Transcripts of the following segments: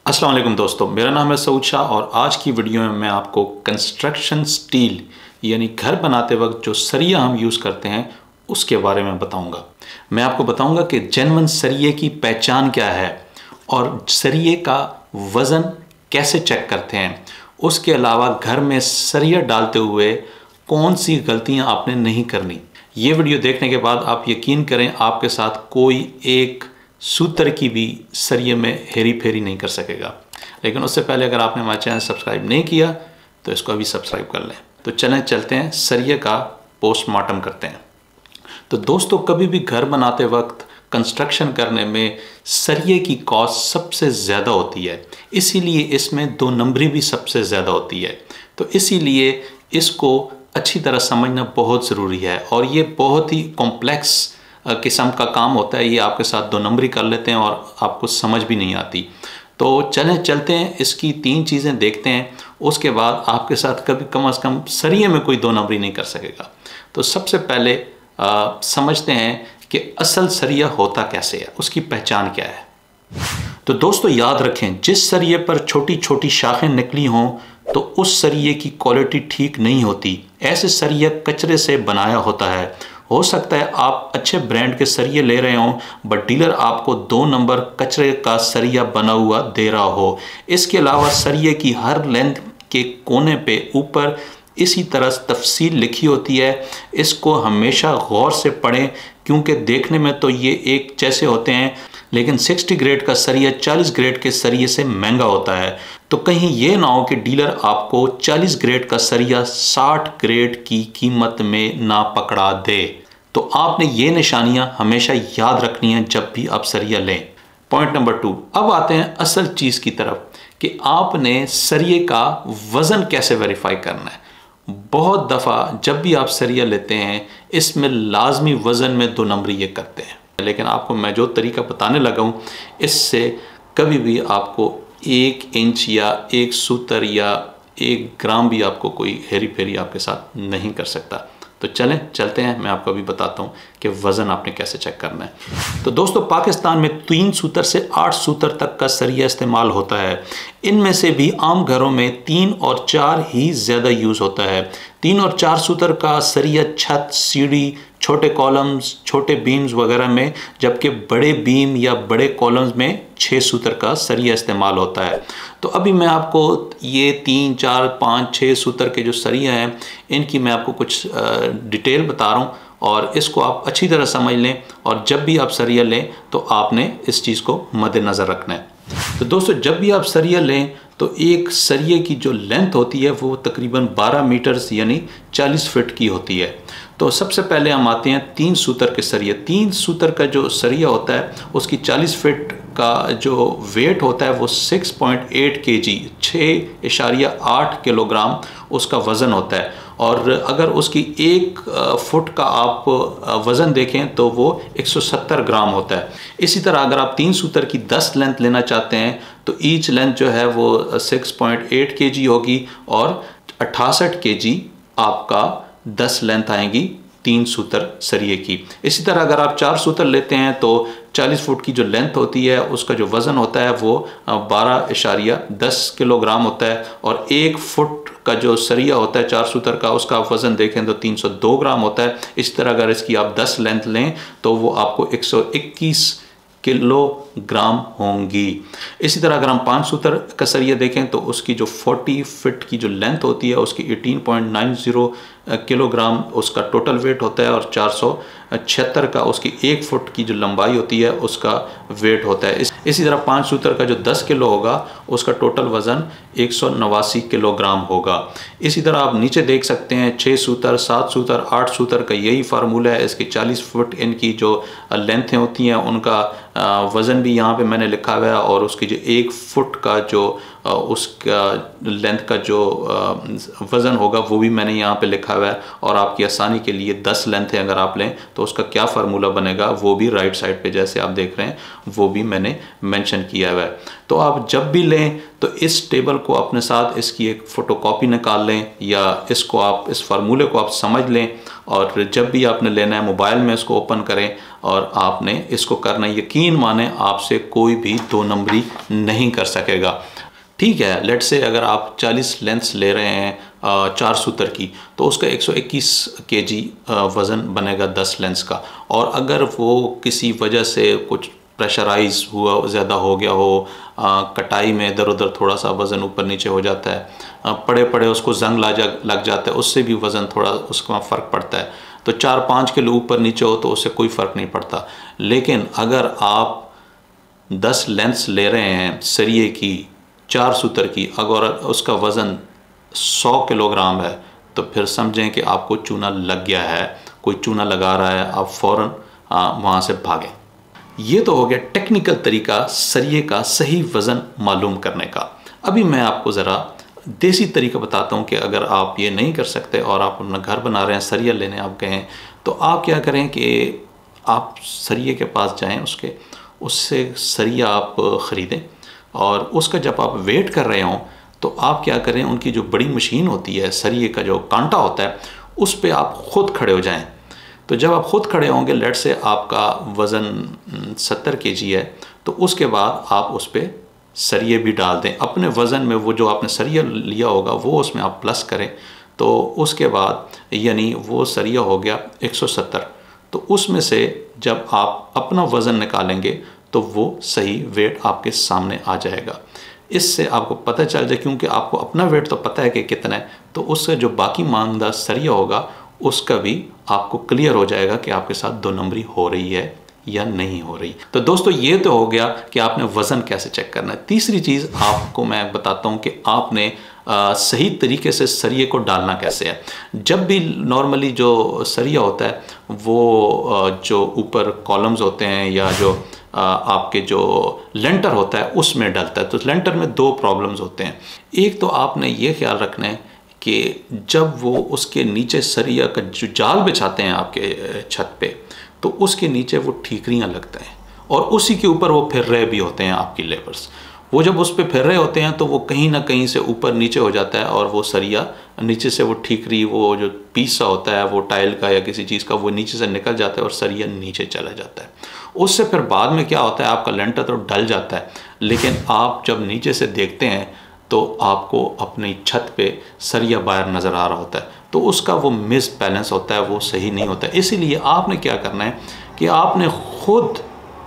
अस्सलाम वालेकुम दोस्तों, मेरा नाम है सऊद शाह और आज की वीडियो में मैं आपको कंस्ट्रक्शन स्टील यानी घर बनाते वक्त जो सरिया हम यूज़ करते हैं उसके बारे में बताऊंगा। मैं आपको बताऊंगा कि जेन्युइन सरिये की पहचान क्या है और सरिये का वज़न कैसे चेक करते हैं। उसके अलावा घर में सरिया डालते हुए कौन सी गलतियाँ आपने नहीं करनी। ये वीडियो देखने के बाद आप यकीन करें आपके साथ कोई एक सूत्र की भी सरिये में हेरी फेरी नहीं कर सकेगा। लेकिन उससे पहले अगर आपने हमारा चैनल सब्सक्राइब नहीं किया तो इसको अभी सब्सक्राइब कर लें। तो चलते हैं सरिये का पोस्टमार्टम करते हैं। तो दोस्तों, कभी भी घर बनाते वक्त कंस्ट्रक्शन करने में सरिये की कॉस्ट सबसे ज़्यादा होती है, इसीलिए इसमें 2 नंबरी भी सबसे ज़्यादा होती है। तो इसीलिए इसको अच्छी तरह समझना बहुत ज़रूरी है और ये बहुत ही कॉम्प्लेक्स किस्म का काम होता है। ये आपके साथ 2 नंबरी कर लेते हैं और आपको समझ भी नहीं आती। तो चलते हैं, इसकी 3 चीज़ें देखते हैं। उसके बाद आपके साथ कभी कम से कम सरिये में कोई 2 नंबरी नहीं कर सकेगा। तो सबसे पहले समझते हैं कि असल सरिया होता कैसे है, उसकी पहचान क्या है। तो दोस्तों याद रखें, जिस सरिये पर छोटी छोटी शाखें निकली हों तो उस सरिये की क्वालिटी ठीक नहीं होती। ऐसे सरिया कचरे से बनाया होता है। हो सकता है आप अच्छे ब्रांड के सरिये ले रहे हों बट डीलर आपको 2 नंबर कचरे का सरिया बना हुआ दे रहा हो। इसके अलावा सरिये की हर लेंथ के कोने पे ऊपर इसी तरह तफसील लिखी होती है। इसको हमेशा गौर से पढ़ें क्योंकि देखने में तो ये एक जैसे होते हैं लेकिन 60 ग्रेड का सरिया 40 ग्रेड के सरिये से महंगा होता है। तो कहीं ये ना हो कि डीलर आपको 40 ग्रेड का सरिया 60 ग्रेड की कीमत में ना पकड़ा दे। तो आपने ये निशानियां हमेशा याद रखनी है जब भी आप सरिया लें। पॉइंट नंबर 2, अब आते हैं असल चीज़ की तरफ कि आपने सरिये का वज़न कैसे वेरीफाई करना है। बहुत दफ़ा जब भी आप सरिया लेते हैं इसमें लाजमी वज़न में 2 नंबरी ये करते हैं, लेकिन आपको मैं जो तरीका बताने लगा हूँ इससे कभी भी आपको 1 इंच या 1 सूतर या 1 ग्राम भी आपको कोई हेरी फेरी आपके साथ नहीं कर सकता। तो चलते हैं, मैं आपको अभी बताता हूँ कि वज़न आपने कैसे चेक करना है। तो दोस्तों, पाकिस्तान में 3 सूतर से 8 सूतर तक का सरिया इस्तेमाल होता है। इनमें से भी आम घरों में 3 और 4 ही ज़्यादा यूज़ होता है। 3 और 4 सूतर का सरिया छत, सीढ़ी, छोटे कॉलम्स, छोटे बीम्स वगैरह में, जबकि बड़े बीम या बड़े कॉलम्स में 6 सूतर का सरिया इस्तेमाल होता है। तो अभी मैं आपको ये 3, 4, 5, 6 सूतर के जो सरिया हैं इनकी मैं आपको कुछ डिटेल बता रहा हूँ और इसको आप अच्छी तरह समझ लें और जब भी आप सरिया लें तो आपने इस चीज़ को मद्देनज़र रखना है। तो दोस्तों, जब भी आप सरिया लें तो एक सरिये की जो लेंथ होती है वो तकरीबन 12 मीटर्स यानी 40 फीट की होती है। तो सबसे पहले हम आते हैं 3 सूतर के सरिये। 3 सूतर का जो सरिया होता है उसकी 40 फीट का जो वेट होता है वो 6.8 kg 6.8 किलोग्राम उसका वज़न होता है। और अगर उसकी 1 फुट का आप वज़न देखें तो वो 170 ग्राम होता है। इसी तरह अगर आप 3 सूतर की 10 लेंथ लेना चाहते हैं तो ईच लेंथ जो है वो 6.8 kg होगी और 68 kg आपका 10 लेंथ आएंगी 3 सूतर सरिये की। इसी तरह अगर आप 4 सूतर लेते हैं तो 40 फुट की जो लेंथ होती है उसका जो वज़न होता है वो 12.10 किलोग्राम होता है और 1 फुट का जो सरिया होता है 4 सूतर का उसका आप वज़न देखें तो 302 ग्राम होता है। इस तरह अगर इसकी आप 10 लेंथ लें तो वो आपको 121 किलोग्राम होंगी। इसी तरह अगर हम 5 सूतर का सरिया देखें तो उसकी जो 40 फीट की जो लेंथ होती है उसकी 18.90 किलोग्राम उसका टोटल वेट होता है और 476 का उसकी 1 फुट की जो लंबाई होती है उसका वेट होता है। इसी तरह 5 सूतर का जो 10 किलो होगा उसका टोटल वज़न 189 किलोग्राम होगा। इसी तरह आप नीचे देख सकते हैं 6 सूतर, 7 सूतर, 8 सूतर का यही फार्मूला है। इसकी 40 फुट इनकी जो लेंथें होती हैं उनका वज़न भी यहाँ पे मैंने लिखा हुआ है और उसकी जो 1 फुट का जो उसका लेंथ का जो वज़न होगा वो भी मैंने यहाँ पे लिखा हुआ है और आपकी आसानी के लिए 10 लेंथ है अगर आप लें तो उसका क्या फार्मूला बनेगा वो भी राइट साइड पे जैसे आप देख रहे हैं वो भी मैंने मेंशन किया हुआ है। तो आप जब भी लें तो इस टेबल को अपने साथ इसकी एक फ़ोटोकॉपी निकाल लें या इसको आप इस फार्मूले को आप समझ लें और जब भी आपने लेना है मोबाइल में इसको ओपन करें और आपने इसको करना, यकीन माने आपसे कोई भी 2 नंबरी नहीं कर सकेगा। ठीक है, लेट से अगर आप 40 लेंथ्स ले रहे हैं 4 सूत्र की तो उसका 121 kg वज़न बनेगा 10 लेंथ्स का। और अगर वो किसी वजह से कुछ प्रेशराइज हुआ, ज़्यादा हो गया हो, कटाई में इधर उधर थोड़ा सा वज़न ऊपर नीचे हो जाता है, पड़े पड़े उसको जंग लग जाता है, उससे भी वज़न थोड़ा उसका फ़र्क पड़ता है। तो 4-5 किलो ऊपर नीचे हो तो उससे कोई फ़र्क नहीं पड़ता। लेकिन अगर आप 10 लेंथ्स ले रहे हैं सरिये की 4 सूत्र की, अगर उसका वज़न 100 किलोग्राम है तो फिर समझें कि आपको चूना लग गया है, कोई चूना लगा रहा है, आप फ़ौरन वहाँ से भागें। ये तो हो गया टेक्निकल तरीका सरिये का सही वज़न मालूम करने का। अभी मैं आपको ज़रा देसी तरीका बताता हूँ कि अगर आप ये नहीं कर सकते और आप अपना घर बना रहे हैं, सरिया लेने आप गए हैं, तो आप क्या करें कि आप सरिये के पास जाएं, उससे सरिया आप ख़रीदें और उसका जब आप वेट कर रहे हों तो आप क्या करें, उनकी जो बड़ी मशीन होती है, सरिये का जो कांटा होता है, उस पर आप ख़ुद खड़े हो जाएं। तो जब आप ख़ुद खड़े होंगे, लेट से आपका वज़न 70 kg है, तो उसके बाद आप उस पर सरिये भी डाल दें अपने वज़न में। वो जो आपने सरिया लिया होगा वो उसमें आप प्लस करें, तो उसके बाद यानी वो सरिया हो गया 170। तो उसमें से जब आप अपना वज़न निकालेंगे तो वो सही वेट आपके सामने आ जाएगा। इससे आपको पता चल जाए, क्योंकि आपको अपना वेट तो पता है कि कितना है, तो उससे जो बाकी मानदा सरिया होगा उसका भी आपको क्लियर हो जाएगा कि आपके साथ 2 नंबरी हो रही है या नहीं हो रही। तो दोस्तों ये तो हो गया कि आपने वज़न कैसे चेक करना है। तीसरी चीज़ आपको मैं बताता हूँ कि आपने सही तरीके से सरिये को डालना कैसे है। जब भी नॉर्मली जो सरिया होता है वो जो ऊपर कॉलम्स होते हैं या जो आपके जो लेंटर होता है उसमें डलता है। तो लेंटर में 2 प्रॉब्लम्स होते हैं। एक तो आपने ये ख्याल रखना है कि जब वो उसके नीचे सरिया का जो जाल बिछाते हैं आपके छत पे, तो उसके नीचे वो ठीकरियाँ लगते हैं और उसी के ऊपर वो फिर रहे भी होते हैं आपकी लेबर्स। वो जब उस पर फिर रहे होते हैं तो वो कहीं ना कहीं से ऊपर नीचे हो जाता है और वो सरिया नीचे से वो ठीकरी, वो जो पीसा होता है वो टाइल का या किसी चीज़ का, वो नीचे से निकल जाता है और सरिया नीचे चला जाता है। उससे फिर बाद में क्या होता है, आपका लेंटर तो डल जाता है, लेकिन आप जब नीचे से देखते हैं तो आपको अपनी छत पे सरिया बाहर नज़र आ रहा होता है, तो उसका वो मिस बैलेंस होता है, वो सही नहीं होता है। इसीलिए आपने क्या करना है कि आपने ख़ुद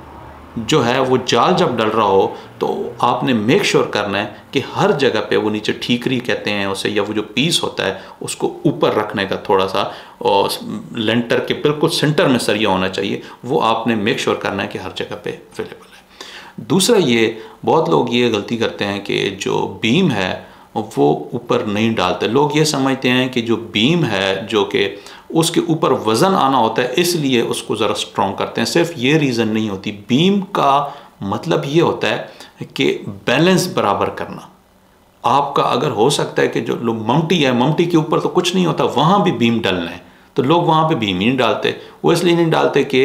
जो है वो जाल जब डल रहा हो तो आपने मेक श्योर करना है कि हर जगह पे वो नीचे ठीकरी कहते हैं उसे, या वो जो पीस होता है उसको ऊपर रखने का थोड़ा सा, और लेंटर के बिल्कुल सेंटर में सरिया होना चाहिए, वो आपने मेक श्योर करना है कि हर जगह पे अवेलेबल है। दूसरा ये, बहुत लोग ये गलती करते हैं कि जो बीम है वो ऊपर नहीं डालते। लोग ये समझते हैं कि जो बीम है जो कि उसके ऊपर वज़न आना होता है इसलिए उसको ज़रा स्ट्रॉन्ग करते हैं। सिर्फ ये रीज़न नहीं होती। बीम का मतलब ये होता है कि बैलेंस बराबर करना। आपका अगर हो सकता है कि जो लोग ममटी है, ममटी के ऊपर तो कुछ नहीं होता, वहाँ भी बीम डलना है, तो लोग वहाँ पे बीम ही नहीं डालते। वो इसलिए नहीं डालते कि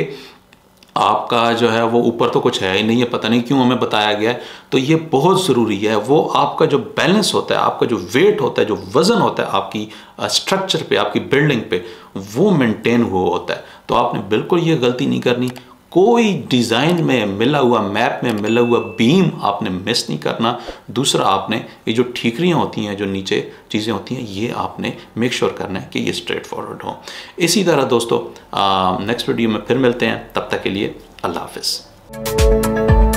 आपका जो है वो ऊपर तो कुछ है ही नहीं है, पता नहीं क्यों हमें बताया गया है। तो ये बहुत ज़रूरी है, वो आपका जो बैलेंस होता है, आपका जो वेट होता है, जो वज़न होता है आपकी स्ट्रक्चर पे, आपकी बिल्डिंग पे, वो मेंटेन हुआ होता है। तो आपने बिल्कुल ये गलती नहीं करनी। कोई डिज़ाइन में मिला हुआ, मैप में मिला हुआ बीम आपने मिस नहीं करना। दूसरा, आपने ये जो ठीकरियाँ होती हैं, जो नीचे चीज़ें होती हैं, ये आपने मेक श्योर करना है कि ये स्ट्रेट फॉरवर्ड हो। इसी तरह दोस्तों नेक्स्ट वीडियो में फिर मिलते हैं, तब तक के लिए अल्लाह हाफ़िज़।